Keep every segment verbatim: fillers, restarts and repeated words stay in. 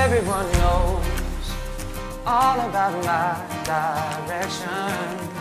Everyone knows all about my direction,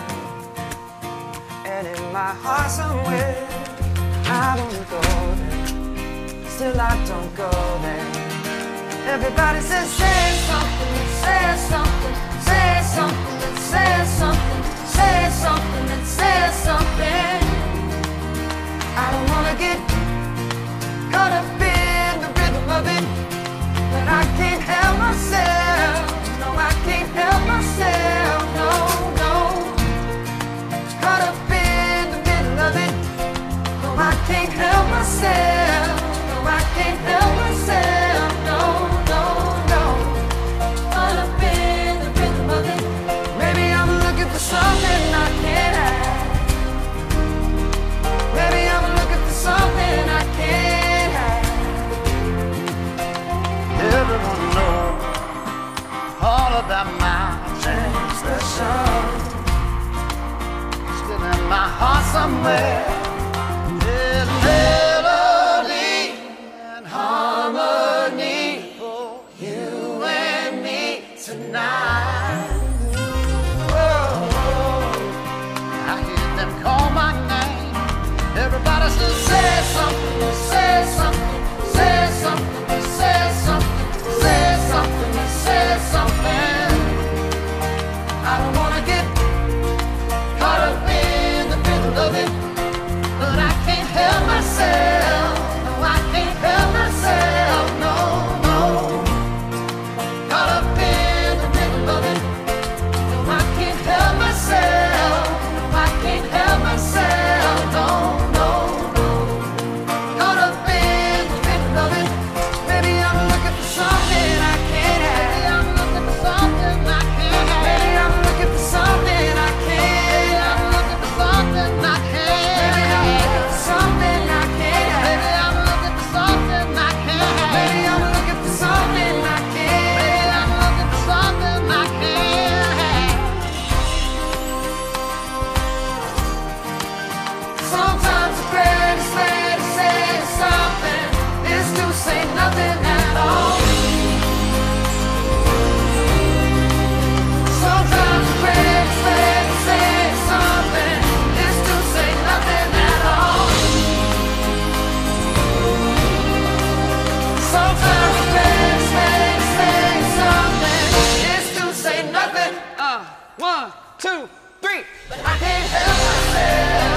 and in my heart somewhere I wanna go there, still I don't go there. Everybody says say something, say something, say something, say something, say something, and say something. I don't wanna get caught up in the rhythm of it, but I can't help myself. No, I can't help myself. No, no. Caught up in the middle of it. No, I can't help myself. No, I can't help myself. No, no, no. Caught up in the rhythm of it. Maybe I'm looking for something I can't have. Maybe I'm looking for something I can't have. Everyone knows all about my transgression, still in my heart somewhere. There's melody and harmony for you and me tonight. Whoa, I hear them call my name. Everybody says say something, say something, say something, say something, say something, say something. I don't wanna get caught up in the middle of it, but I can't help myself. No, I can't help myself. No, no. Caught up in the middle of it. No, I can't help myself. No, I can't help myself. No, no, no. Caught up in the middle of it. Maybe I'm looking for something I can't have. Maybe I'm looking for something I can't have. Maybe I'm looking for something I can't have. I'm looking for something I can't have. Maybe I'm looking for something I can't have. Maybe I'm looking for something I can't have. Maybe I'm looking for something I can't. Maybe I'm looking for something I can't have. Sometimes the greatest way to say something is to say nothing at all. Sometimes the greatest way to say something is to say nothing at all. Sometimes the greatest way to say something is to say nothing. Uh, one, two, three. But I can't help myself.